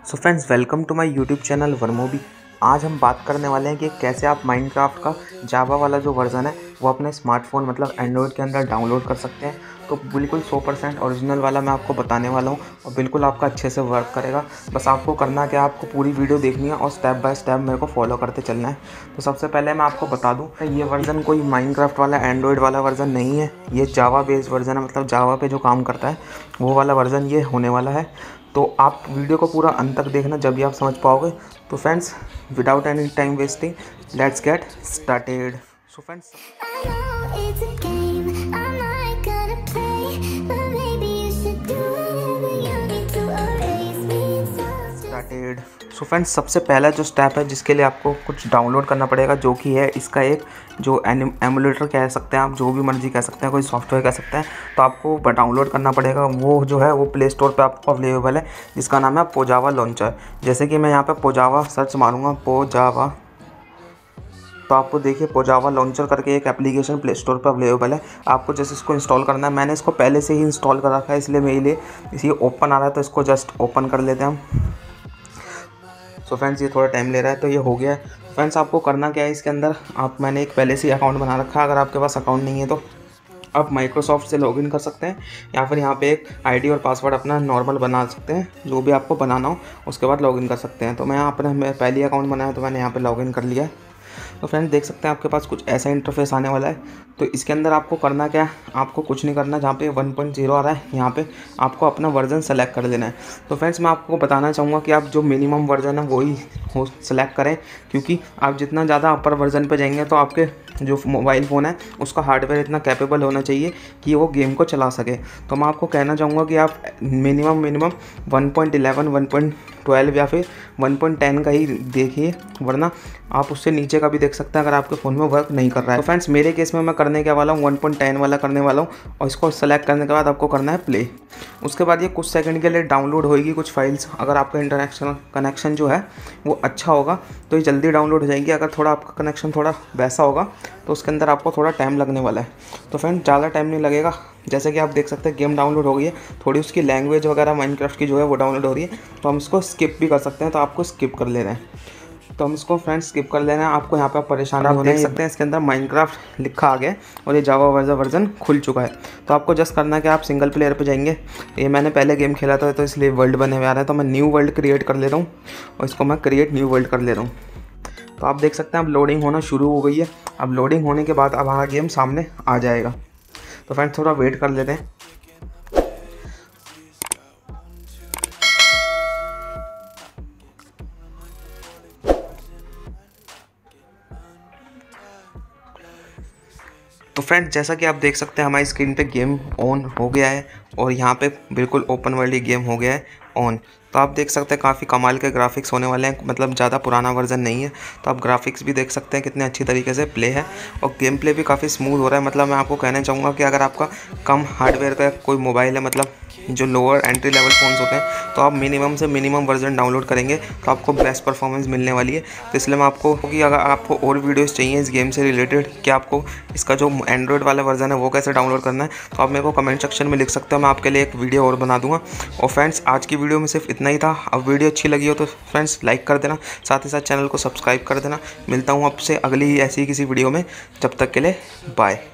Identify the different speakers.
Speaker 1: So friends, welcome to my YouTube channel वर्मोबी। आज हम बात करने वाले हैं कि कैसे आप माइनक्राफ्ट का जावा वाला जो वर्ज़न है वो अपने स्मार्टफोन मतलब एंड्रॉयड के अंदर डाउनलोड कर सकते हैं। तो बिल्कुल 100% ओरिजिनल वाला मैं आपको बताने वाला हूँ और बिल्कुल आपका अच्छे से वर्क करेगा। बस आपको करना क्या, आपको पूरी वीडियो देखनी है और स्टेप बाय स्टेप मेरे को फॉलो करते चलना है। तो सबसे पहले मैं आपको बता दूँ, ये वर्ज़न कोई माइनक्राफ्ट वाला एंड्रॉयड वाला वर्ज़न नहीं है, ये जावा बेस्ड वर्ज़न है। मतलब जावा पे जो काम करता है वो वाला वर्ज़न ये होने वाला है। तो आप वीडियो को पूरा अंत तक देखना, जब भी आप समझ पाओगे। तो friends, without any time wasting, let's get started. So friends, so friends, सबसे पहला जो स्टेप है जिसके लिए आपको कुछ डाउनलोड करना पड़ेगा, जो कि है इसका एक जो एमुलेटर कह सकते हैं आप, जो भी मर्जी कह सकते हैं, कोई सॉफ्टवेयर कह सकते हैं। तो आपको डाउनलोड करना पड़ेगा। वो जो है वो प्ले स्टोर पे आपको अवेलेबल है, जिसका नाम है पोजावा लॉन्चर। जैसे कि मैं यहाँ पे पोजावा सर्च मारूंगा, पोजावा, तो आपको देखिए पोजावा लॉन्चर करके एक एप्लीकेशन प्ले स्टोर पर अवेलेबल है। आपको जैसे इसको इंस्टॉल करना है, मैंने इसको पहले से ही इंस्टॉल कर रखा है, इसलिए मेरे लिए इसी ओपन आ रहा है। तो इसको जस्ट ओपन कर लेते हैं हम। सो फ्रेंड्स, ये थोड़ा टाइम ले रहा है, तो ये हो गया है। फ्रेंड्स, आपको करना क्या है, इसके अंदर मैंने एक पहले से ही अकाउंट बना रखा है। अगर आपके पास अकाउंट नहीं है तो आप माइक्रोसॉफ्ट से लॉगिन कर सकते हैं, या फिर यहाँ पे एक आईडी और पासवर्ड अपना नॉर्मल बना सकते हैं, जो भी आपको बनाना हो उसके बाद लॉगिन कर सकते हैं। तो मैं यहाँ पर पहली अकाउंट बनाया तो मैंने यहाँ पे लॉगिन कर लिया है। तो फ्रेंड्स, देख सकते हैं आपके पास कुछ ऐसा इंटरफेस आने वाला है। तो इसके अंदर आपको करना क्या है, आपको कुछ नहीं करना। जहाँ पे 1.0 आ रहा है यहाँ पे आपको अपना वर्जन सेलेक्ट कर लेना है। तो फ्रेंड्स, मैं आपको बताना चाहूँगा कि आप जो मिनिमम वर्जन है वही सेलेक्ट करें, क्योंकि आप जितना ज़्यादा अपर वर्जन पे जाएंगे तो आपके जो मोबाइल फ़ोन है उसका हार्डवेयर इतना कैपेबल होना चाहिए कि वो गेम को चला सके। तो मैं आपको कहना चाहूँगा कि आप मिनिमम 1.11, 1.12 या फिर 1.10 का ही देखिए, वरना आप उससे नीचे का भी देख सकते हैं अगर आपके फ़ोन में वर्क नहीं कर रहा है। तो फ्रेंड्स, मेरे केस में मैं करने के वाला हूँ 1.10 वाला करने वाला हूँ, और इसको सेलेक्ट करने के बाद आपको करना है प्ले। उसके बाद ये कुछ सेकंड के लिए डाउनलोड होएगी कुछ फाइल्स। अगर आपका इंटरनेशनल कनेक्शन जो है वो अच्छा होगा तो ये जल्दी डाउनलोड हो जाएगी। अगर थोड़ा आपका कनेक्शन थोड़ा वैसा होगा तो उसके अंदर आपको थोड़ा टाइम लगने वाला है। तो फ्रेंड, ज़्यादा टाइम नहीं लगेगा। जैसे कि आप देख सकते हैं गेम डाउनलोड हो गई है, थोड़ी उसकी लैंग्वेज वगैरह माइनक्राफ्ट की जो है वो डाउनलोड हो रही है। तो हम इसको स्किप भी कर सकते हैं, तो आपको स्किप कर लेना है। तो हम इसको फ्रेंड्स स्किप कर लेना है। आपको यहाँ पे परेशान नहीं होना है। देख सकते हैं इसके अंदर माइनक्राफ्ट लिखा आ गया और ये जावा वर्जन खुल चुका है। तो आपको जस्ट करना है कि आप सिंगल प्लेयर पे जाएंगे। ये मैंने पहले गेम खेला था तो इसलिए वर्ल्ड बने हुए आ रहा है, तो मैं न्यू वर्ल्ड क्रिएट कर ले रहा हूँ और इसको मैं क्रिएट न्यू वर्ल्ड कर ले रहा हूँ। तो आप देख सकते हैं अब लोडिंग होना शुरू हो गई है। अब लोडिंग होने के बाद अब हमारा गेम सामने आ जाएगा। तो फ्रेंड्स, थोड़ा वेट कर लेते हैं। तो फ्रेंड्स, जैसा कि आप देख सकते हैं हमारी स्क्रीन पे गेम ऑन हो गया है और यहाँ पे बिल्कुल ओपन वर्ल्ड गेम हो गया है ऑन। तो आप देख सकते हैं काफ़ी कमाल के ग्राफिक्स होने वाले हैं, मतलब ज़्यादा पुराना वर्जन नहीं है। तो आप ग्राफिक्स भी देख सकते हैं कितने अच्छी तरीके से प्ले है, और गेम प्ले भी काफ़ी स्मूथ हो रहा है। मतलब मैं आपको कहना चाहूँगा कि अगर आपका कम हार्डवेयर का कोई मोबाइल है, मतलब जो लोअर एंट्री लेवल फ़ोन्स होते हैं, तो आप मिनिमम से मिनिमम वर्जन डाउनलोड करेंगे तो आपको बेस्ट परफॉर्मेंस मिलने वाली है। तो इसलिए मैं आपको कि अगर आपको और वीडियोस चाहिए इस गेम से रिलेटेड कि आपको इसका जो एंड्रॉयड वाला वर्जन है वो कैसे डाउनलोड करना है, तो आप मेरे को कमेंट सेक्शन में लिख सकते हो। मैं आपके लिए एक वीडियो और बना दूंगा। और फ्रेंड्स, आज की वीडियो में सिर्फ इतना ही था। अब वीडियो अच्छी लगी हो तो फ्रेंड्स लाइक कर देना, साथ ही साथ चैनल को सब्सक्राइब कर देना। मिलता हूँ आपसे अगली ऐसी किसी वीडियो में, जब तक के लिए बाय।